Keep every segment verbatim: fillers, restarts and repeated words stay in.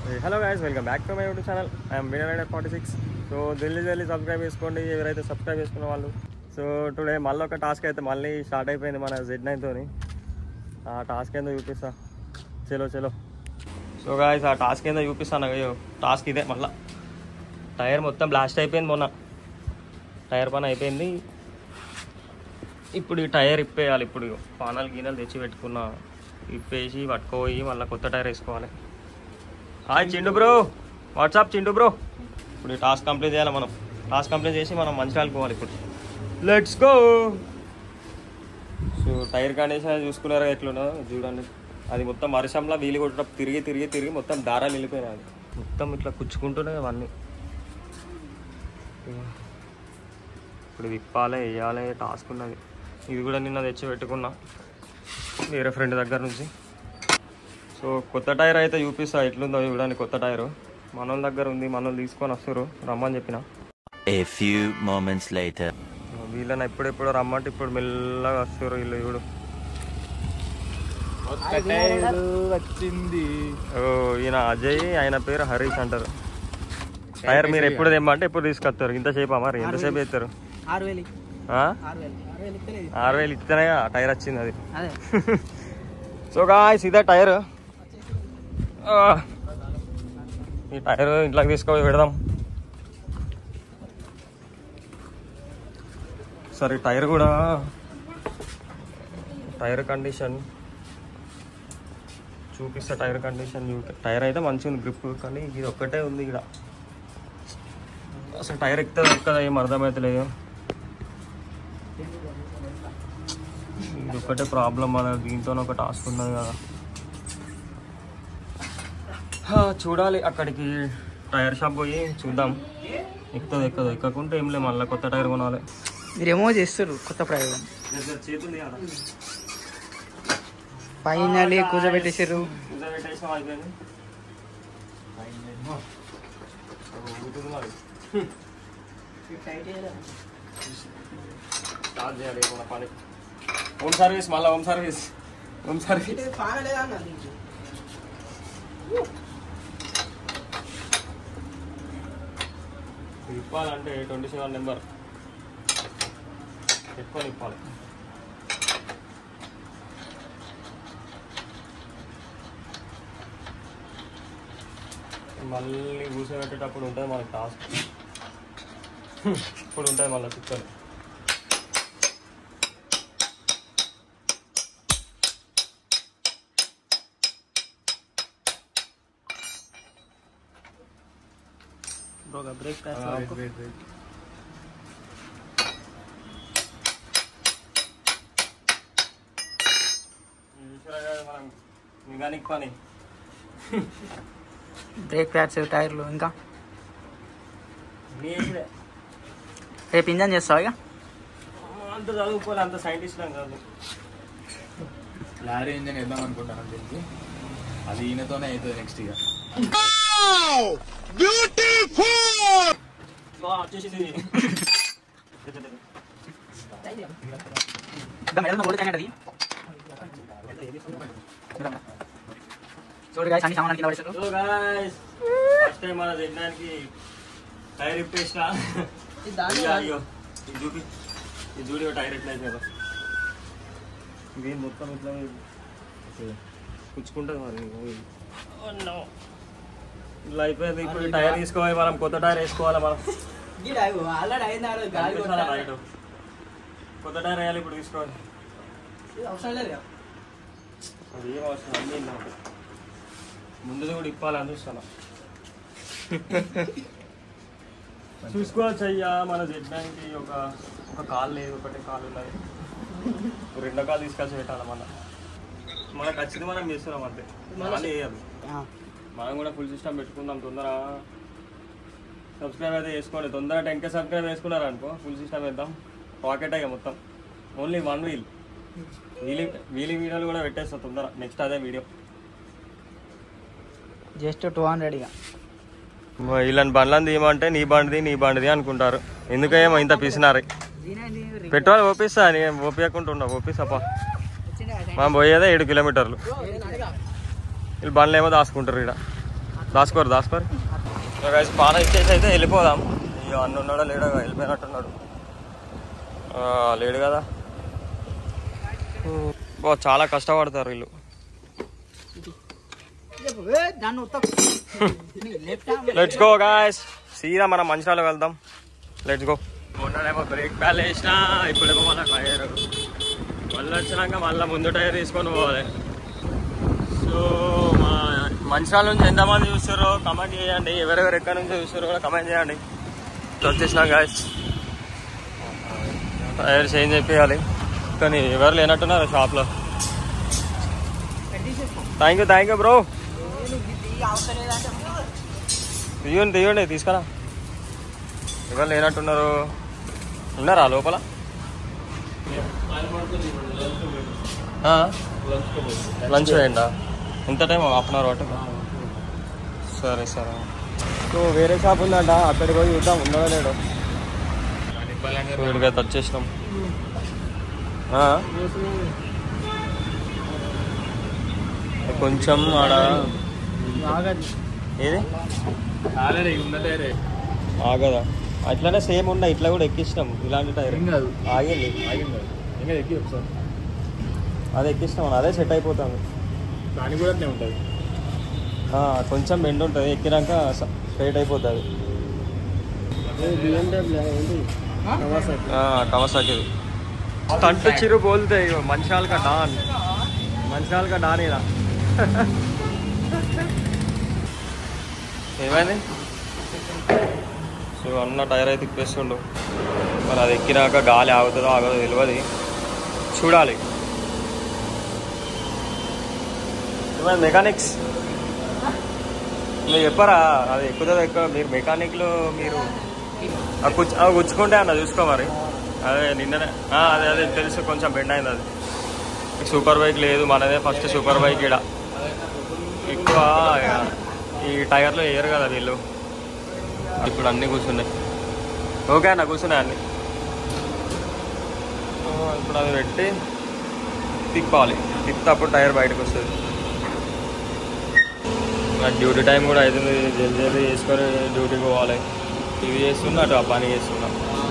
Hello guys, welcome back to my YouTube channel. I'm winner forty six. So జల్దీ జల్దీ subscribe చేసుకోండి ఎవరైతే subscribe చేసుకున్న వాళ్ళు. సో టుడే మళ్ళీ ఒక టాస్క్ అయితే మళ్ళీ స్టార్ట్ అయిపోయింది మన జెడ్ నైన్ తోని. ఆ టాస్క్ ఏందో చూపిస్తా, చలో చలో. సో గాయస్, ఆ టాస్క్ ఏందో చూపిస్తాను. అయ్యో టాస్క్ ఇదే, మళ్ళీ టైర్ మొత్తం బ్లాస్ట్ అయిపోయింది మొన్న. టైర్ పని అయిపోయింది. ఇప్పుడు ఈ టైర్ ఇప్పేయాలి. ఇప్పుడు పానాలు గీనాలు తెచ్చి పెట్టుకున్న, ఇప్పేసి పట్టుకోయి మళ్ళీ కొత్త టైర్ వేసుకోవాలి. Hi Chindu bro, what's up Chindu bro. ఇప్పుడు ఈ టాస్క్ కంప్లీట్ చేయాలి మనం. టాస్క్ కంప్లీట్ చేసి మనం మంచిర్యాల పోవాలి. ఇప్పుడు let's go. So tyre condition చూసుకున్నారా ఎట్లున్నా చూడండి. అది మొత్తం వర్షంలో వీలు కొట్టేటప్పుడు తిరిగి తిరిగి తిరిగి మొత్తం దారాలు వెళ్ళిపోయినాయి. అది మొత్తం ఇట్లా కుచ్చుకుంటూనే అవన్నీ. ఇప్పుడు విప్పాలి, వేయాలి, టాస్క్ ఉన్నది. ఇది కూడా నిన్న తెచ్చి పెట్టుకున్నా వేరే ఫ్రెండ్ దగ్గర నుంచి. సో కొత్త టైర్ అయితే చూపిస్తా ఎట్లుందో చూడండి. కొత్త టైరు మన వాళ్ళ దగ్గర ఉంది, మన వాళ్ళు తీసుకొని వస్తారు, రమ్మని చెప్పిన. వీళ్ళని ఎప్పుడెప్పుడు రమ్మంటే ఇప్పుడు మెల్లగా వస్తారు వీళ్ళు. చూడు వచ్చింది. ఓ ఈయన అజయ్, ఆయన పేరు హరీష్ అంటారు. టైర్ మీరు ఎప్పుడు తెమ్మంటే ఎప్పుడు తీసుకొస్తారు. ఇంతసేపు మరి ఎంతసేపు చేస్తారు? ఆరు వేలు ఆరు వేలు ఇస్తేనే టైర్ వచ్చింది అది. సో గాయ్స్, ఇదే టైర్. ఈ టైర్ ఇంట్లోకి తీసుకొని పెడదాం. సరే టైర్ కూడా, టైర్ కండిషన్ చూపిస్తా. టైర్ కండిషన్ టైర్ అయితే మంచిగా ఉంది, గ్రిప్. కానీ ఇది ఒక్కటే ఉంది ఇక్కడ. అసలు టైర్ ఎక్కుతుంది ఎక్కదా ఏం అర్థమవుతలేదు. ఇది ఒక్కటే ప్రాబ్లం. మన దీంతో ఒక టాస్క్ ఉన్నది కదా. చూడాలి, అక్కడికి టైర్ షాప్ పోయి చూద్దాం. ఎక్కుతుంది ఎక్కదు. ఎక్కకుంటే ఏం లేదు, మళ్ళీ కొత్త టైర్ కొనాలి. మీరేమో చేస్తారు కొత్త ప్రయోగం. చేతుంది కదా, ఫైనల్లీ కూర్చోబెట్టేసారు. కూర్చోబెట్టేసాం, అయిపోయింది. స్టార్ట్ చేయాలి మన పని. హోమ్ సర్వీస్, మళ్ళీ హోమ్ సర్వీస్. హోమ్ సర్వీస్ ఇప్పాలంటే ట్వంటీ సెవెన్ నెంబర్ పెట్టుకొని ఇప్పాలి. మళ్ళీ కూర్చోబెట్టేటప్పుడు ఉంటుంది మనకి టాస్క్. ఇప్పుడు ఉంటుంది మళ్ళీ చిక్కలు. బ్రేక్ మెకానిక్ పని. బ్రేక్ ప్యాడ్స్, టైర్లు, ఇంకా రేపు ఇంజన్ చేస్తావు ఇక. అంత చదువుకోవాలి, అంత సైంటిస్ట్ కాదు. లారీ ఇంజన్ వేద్దాం అనుకుంటాను తెలిసి. అది ఈయనతోనే అవుతుంది నెక్స్ట్ ఇక. వచ్చేసింది. చూడు గాయ్స్, అన్ని సామాన్లు కింద పడేశారు. సో గాయ్స్, ఫస్ట్ టైం మన జెడ్నానికి టైర్ ఇప్పేసిన. అయ్యో ఇది చూపి, ఇది చూడి టైర్ ఎట్లా అయిపోయిందో. ఇది మొత్తం ఇట్లా పుచ్చుకుంటుంది మరి. ఇట్లా అయిపోయింది. ఇప్పుడు టైర్ తీసుకోవాలి మనం, కొత్త టైర్ వేసుకోవాలి మనం. కొత్త టైర్ వేయాలి ఇప్పుడు, తీసుకోవాలి. అది ఏం అవసరం, అన్నీ నాకు ముందు కూడా ఇప్పాలని చూస్తాను. చూసుకోవచ్చు అయ్యా, మన జెడ్ బ్యాంక్కి ఒక ఒక కాల్ లేదు, ఒకటే కాల్ ఉన్నది. రెండో కాల్ తీసుకొచ్చి పెట్టాలి. మన మనకు వచ్చింది మనం చేస్తున్నాం అంతే, మళ్ళీ వేయాలి. మనం కూడా ఫుల్ సిస్టమ్ పెట్టుకుందాం. తొందర సబ్స్క్రైబ్ అయితే చేసుకోండి. తొందర టెన్ కే సబ్స్క్రైబ్ చేసుకున్నారు అనుకో, ఫుల్ సిస్టమ్ వేద్దాం. పాకెట్ అయ్యా మొత్తం, ఓన్లీ వన్ వీల్. వీలి వీలి వీడియోలు కూడా పెట్టేస్తాం తొందర. నెక్స్ట్ అదే వీడియో. జస్ట్ టూ హండ్రెడ్ ఇక. వీళ్ళని బండ్లను తీయమంటే నీ బండిది నీ బండిది అనుకుంటారు. ఎందుకేమో ఇంత పిసినారు. పెట్రోల్ ఓపిస్తా, నేను ఓపియకుండా ఉన్నా. ఓపిస్తాపా, మనం పోయేదే ఏడు కిలోమీటర్లు. వీళ్ళు బండ్లు ఏమో దాచుకుంటారు ఇక్కడ. దాసుకోరు దాసుకోరు గైస్ పాన ఇచ్చేసి అయితే వెళ్ళిపోదాం. ఇక అన్న ఉన్నాడా లేడా వెళ్ళిపోయినట్టున్నాడు. లేడు కదా. బో చాలా కష్టపడతారు వీళ్ళు. Let's go guys. సీదా మనం మంచిరాలు వెళ్దాం. Let's go. మొన్ననేమో బ్రేక్ ప్యాల్ వేసిన, ఇప్పుడేమో మన టైర్ మళ్ళీ వచ్చినాక మళ్ళీ ముందు టైర్ తీసుకొని పోవాలి. సో మా మంచిరాల నుంచి ఎంతమంది చూస్తారో కమెంట్ చేయండి. ఎవరెవరు ఎక్కడి నుంచి చూస్తారో కూడా కమెంట్ చేయండి. వచ్చేసినాం గాయ్స్. టైర్ చేంజ్ అయిపోయాలి కానీ ఎవరు లేనట్టున్నారు షాప్లో. Thank you thank you bro. తీయండి తీయండి తీసుకురా. ఎవరు లేనట్టున్నారు. ఉన్నారా లోపల? లంచ్ వేయండా? ఎంత టైం? హాఫ్ అన్ అవర్ పట్టు. సరే సరే. సో వేరే షాప్ ఉందంట, అక్కడికి పోయి చూద్దాం ఉన్నదో లేడో. వీడికి అయితే వచ్చేసినాం. కొంచెం ఆడ ఏది ఆగదా? అట్లానే సేమ్ ఉన్నాయి. ఇట్లా కూడా ఎక్కిస్తాం ఇలాంటి టైర్. ఆగింది ఆగింది ఎక్కి ఒకసారి అదే ఎక్కిస్తాం. అదే సెట్ అయిపోతాము. దాని కూడా అట్లే ఉంటుంది. కొంచెం బెండ్ ఉంటుంది, ఎక్కినాక స్ట్రైట్ అయిపోతుంది. కవాసాకి కంటు చిరు బోల్తాయి. మంచిరాల్ కా డాన్, మంచిరాల్ కా డాన్. ఇలా ఏమైంది? సో అన్న టైర్ అయితే తిప్పేస్తుండు. మరి అది ఎక్కినాక గాలి ఆగుతుందో ఆగదో తెలియదు, చూడాలి. ఏమైంది మెకానిక్స్? మీరు చెప్పారా అది ఎక్కుతుందో ఎక్కువ? మీరు మెకానిక్లు మీరు గుచ్చు అవి గుచ్చుకుంటే అన్న చూసుకో మరి. అదే నిన్ననే అదే అదే తెలుసు, కొంచెం బెండ్ అయింది అది. సూపర్ బైక్ లేదు మనదే ఫస్ట్ సూపర్ బైక్. ఇక్కడ ఎక్కువ ఈ టైర్లో వేయరు కదా వీళ్ళు. ఇప్పుడు అన్నీ కూర్చున్నాయి. ఓకే అన్న కూర్చున్నాయి అన్నీ. ఇప్పుడు అది పెట్టి తిప్పాలి. తిప్పితే అప్పుడు టైర్ బయటకు వస్తుంది. డ్యూటీ టైం కూడా అవుతుంది. జల్దీ జల్దీ చేసుకొని డ్యూటీకి పోవాలి. ఇవి చేస్తున్నా అటు ఆ పని చేస్తున్నా.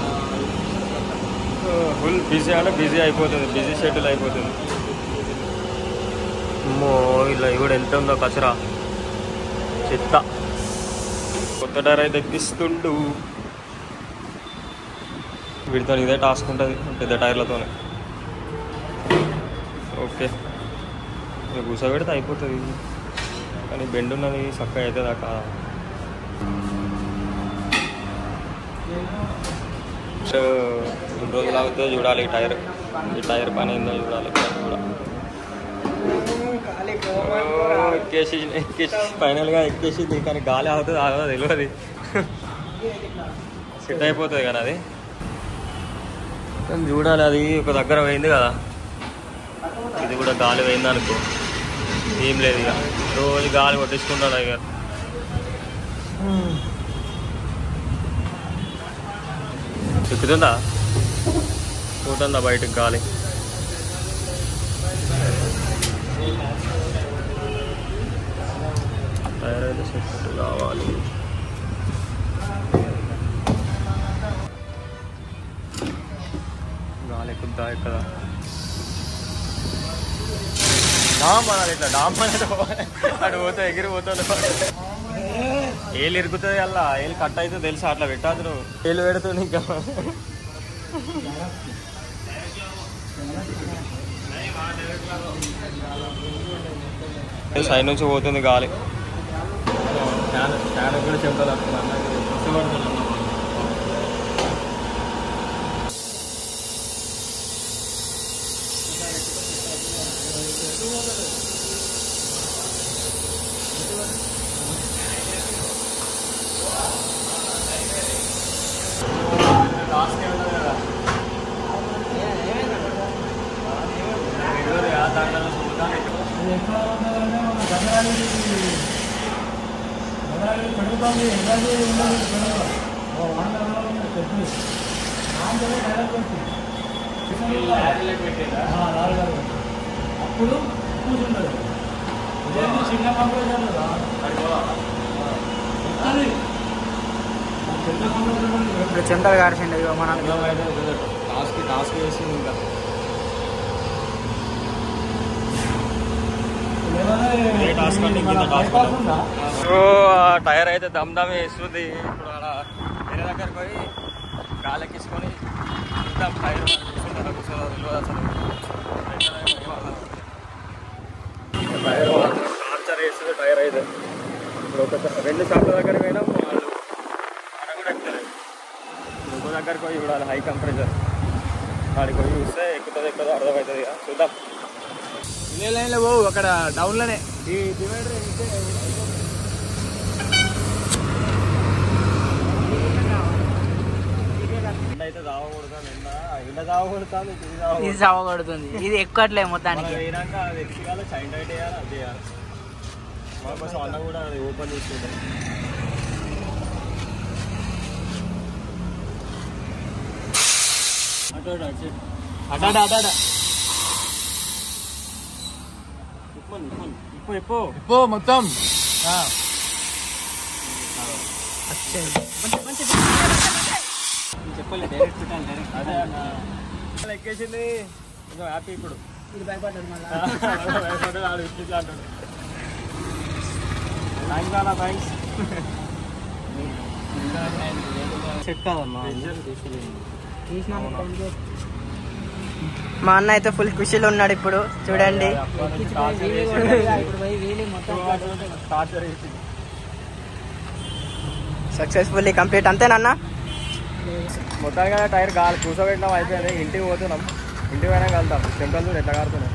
ఫుల్ బిజీ అంటే బిజీ అయిపోతుంది, బిజీ షెడ్యూల్ అయిపోతుంది. అమ్మో ఇలా కూడా ఎంత ఉందో కచరా చెత్త. కొత్త టైర్ అయితే ఎక్కిస్తుండు. వీటితో ఇదే టాస్క్ ఉంటుంది పెద్ద టైర్లతోనే. ఓకే కూర్చోబెడితే అయిపోతుంది. కానీ బెండ్ ఉన్నది చక్కగా అవుతుంది అక్క. రెండు రోజులు అవుతుందో చూడాలి. ఈ టైర్ ఈ టైర్ పని ఏందో చూడాలి. కూడా ఎక్కేసి ఎక్కేసి ఫైనల్గా ఎక్కేసింది. కానీ గాలి అవుతుంది ఆగదో తెలియదు. సెట్ అయిపోతుంది కానీ అది. కానీ చూడాలి. అది ఒక దగ్గర పోయింది కదా, ఇది కూడా గాలి పోయింది అనుకో ఏం లేదు. ఇక రోజు గాలి కొట్టించుకుంటాడు ఇక. ఎక్కుతుందా పోతుందా బయటకు గాలి? టైర్ అయితే సెట్ కావాలి. గాలి ఎక్కుద్దా ఎక్కదా? డామ్ అనాలి. ఇట్లా డామ్ అనేది అటు పోతే ఎగిరి పోతాడు. ఏళ్ళు ఇరుగుతుంది అలా. ఏళ్ళు కట్ అయితే తెలుసా? అట్లా పెట్టాదు నువ్వు. ఏళ్ళు పెడుతుంది ఇంకా. సైడ్ నుంచి పోతుంది గాలి. ఫ్యాన్ ఫ్యాన్ కూడా చెమటలు వస్తున్నాను. అప్పుడు కూర్చుంటారు. చిన్న ఇప్పుడు చెంతలు కాడిసిండు ఇక మన టాస్క్ టాస్క్ వేస్తుంది ఇంకా సో టైర్ అయితే దమ్ దమ్ వేస్తుంది. ఇప్పుడు అలా వేరే దగ్గరికి పోయి గాలెక్కించుకొని చూద్దాం టైర్ కూర్చుంటారా కూర్చోదా తెలియదు అసలు. టైర్ టార్చర్ వేస్తుంది టైర్ అయితే. ఇప్పుడు ఒక రెండు షాప్ల దగ్గరికి పోయినాం, వాళ్ళు అక్కడ కూడా ఎక్కుతలేదు. ఇంకో దగ్గరికి పోయి చూడాలి హై కంప్రెషర్, వాడికి పోయి చూస్తే ఎక్కుతుంది ఎక్కుతుందో అర్థమవుతుంది. చూద్దాం. ఇదే లైన్లో పోవు, అక్కడ డౌన్లోనే ఈ డివైడర్ ఎండ అయితే తాగకూడతాను, ఎండ ఎండ తాగకూడతాను, ఇది చావగొడుతుంది. ఇది ఎక్కట్లే మొత్తానికి. వేయడాక అది ఎక్కియాలి, షైన్ లైట్ వేయాలి, అది చేయాలి. మా కోసం అన్న కూడా అది ఓపెన్ చేసుకుంటాం. అటు అటు అటాట అటాట ఇప్పు ఇప్పు ఇప్పు మొత్తం చెప్పలే డైరెక్ట్ పెట్టాలి డైరెక్ట్. అదే అన్న ఎక్కేసింది కొంచెం హ్యాపీ. ఇప్పుడు ఇది భయపడ్డాడు మళ్ళీ. భయపడ్డాడు ఆడు ఇట్లా అంటాడు. థ్యాంక్స్ అన్న, థ్యాంక్స్. సెట్ కాదమ్మా. మా అన్న అయితే ఫుల్ ఖుషీలో ఉన్నాడు ఇప్పుడు చూడండి. సక్సెస్ఫుల్లీ కంప్లీట్ అంతేనన్నా. మొత్తానికి టైర్ గాలి కూర్చోబెట్టినాం, అయిపోయింది. ఇంటికి పోతున్నాం. ఇంటికి పోయినా కలుద్దాం. టెంపుల్ చూడు ఎట్లా కాడుతున్నాం.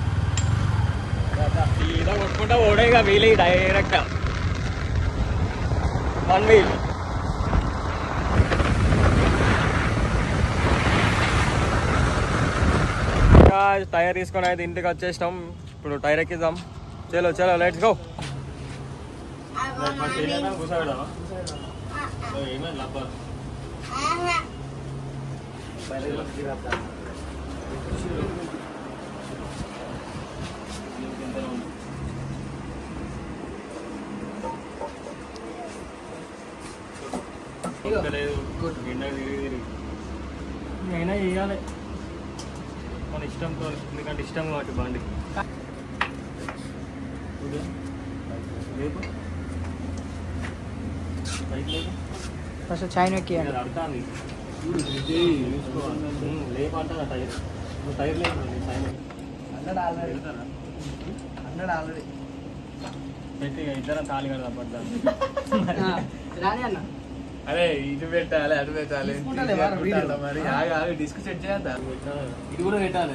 ఇలా కొట్టుకుంటా ఓడేగా వీలు డైరెక్ట్ వన్ వీల్. టైర్ తీసుకొని అయితే ఇంటికి వచ్చేసినాం. ఇప్పుడు టైర్ ఎక్కిద్దాం. చలో చలో లెట్స్ గో. అయినా వేయాలి మన ఇష్టంతో, ఎందుకంటే ఇష్టం కాబట్టి బండి. ఫస్ట్ చైన్ ఎక్కియండి. అడుగుతాంది లేపంటా టైర్. టైర్ లేదు అన్నాడు ఆల్రెడీ అన్నాడు ఆల్రెడీ పెట్టి ఇద్దరం తాళి కదా పడ్డా. రాని అన్న అరే ఇటు పెట్టాలి అటు పెట్టాలి మరి ఆగి డిస్క్ సెట్ చేద్దాం. ఇది కూడా పెట్టాలి.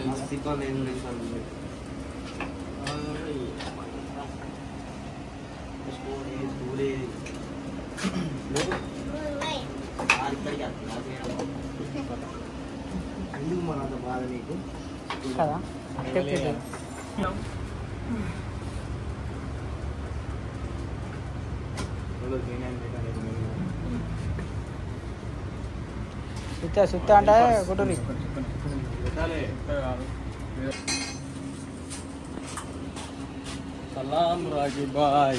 కదా సుత్తా సుత్తా అంటే గుడ్డూరి సలాం రాజీ బాయ్.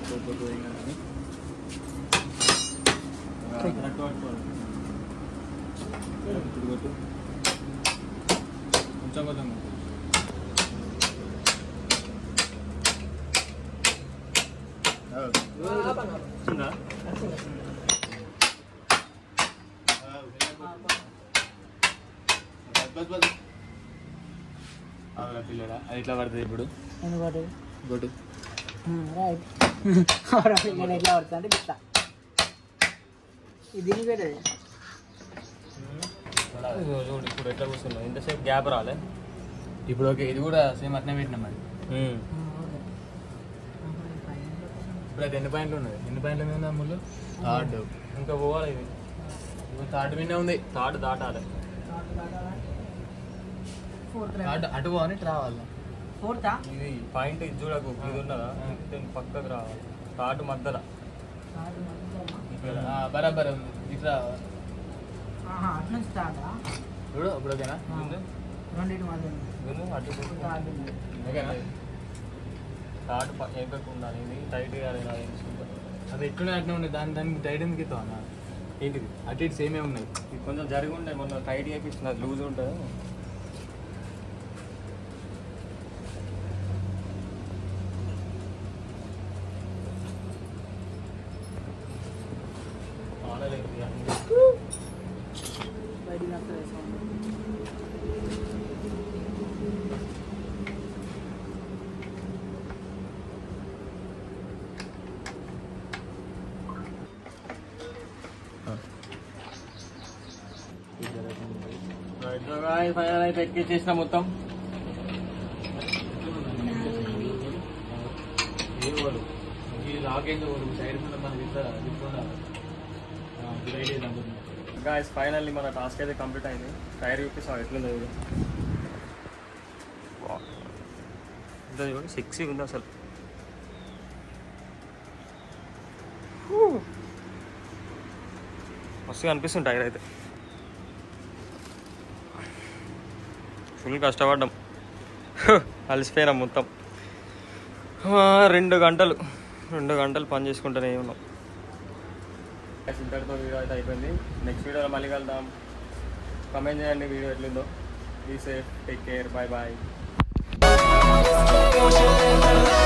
కొంచెం కొంచెం పిల్లడా అది ఇట్లా పడుతుంది. ఇప్పుడు గొడ్డు నేను ఎట్లా పడుతుంది అంటే ఇట్లా ఇది దీనికి పెట్టేది. చూడు ఇప్పుడు ఎట్లా కూర్చున్నావు, ఇంతసేపు గ్యాప్ రాలే. ఇప్పుడు ఓకే, ఇది కూడా సేమ్ అట్నే పెట్టినా మరి. ఇప్పుడు అది ఎన్ని పాయింట్లు ఉన్నది? ఎన్ని పాయింట్ల మీద ఉంది ముళ్ళు? థర్డ్ ఇంకా పోవాలి. ఇది థర్డ్ మీద ఉంది. థర్డ్ దాటాలి. థర్డ్ అటు పోని రావాలి. ఫోర్తా ఇది పాయింట్ ఇది చూడకు, ఇది ఉన్నదా పక్కకు రావాలి. థర్డ్ మధ్యలో బరాబర్ ఉంది. ఇట్లా అట్లా స్టార్టా చూడు. ఇప్పుడు ఓకేనా? రెండింటి మధ్య ఓకేనా? థర్డ్ ఎంకకు ఉండాలి. ఇది టైట్ కాదు. అది ఎట్లునే అట్నే ఉండే దాని దానికి టైట్ ఎందుకు ఇస్తావు అన్న? ఏంటిది అటు ఇటు సేమే ఉన్నాయి. ఇది కొంచెం జరిగి ఉండే మొన్న టైట్ చేపిస్తుంది, అది లూజ్ ఉంటుంది. బయటికి వస్తుంది సౌండ్. ఫైనల్ అయితే ఎక్కిచ్చేసిన మొత్తం. గాయస్ ఫైనల్లీ మన టాస్క్ అయితే కంప్లీట్ అయింది. టైర్ చూపిస్తాం ఎట్లుంది ఇది. సిక్స్ ఉంది అసలు. మస్తుగా అనిపిస్తుంది టైర్ అయితే. ఫుల్ కష్టపడ్డాం, అలసిపోయినాం మొత్తం. రెండు గంటలు రెండు గంటలు పని చేసుకుంటూనే ఉన్నాం. ఇంతటితో వీడియో అయితే అయిపోయింది. నెక్స్ట్ వీడియోలో మళ్ళీ కలుద్దాం. కమెంట్ చేయండి వీడియో ఎట్లుందో. Be safe, take care, bye bye.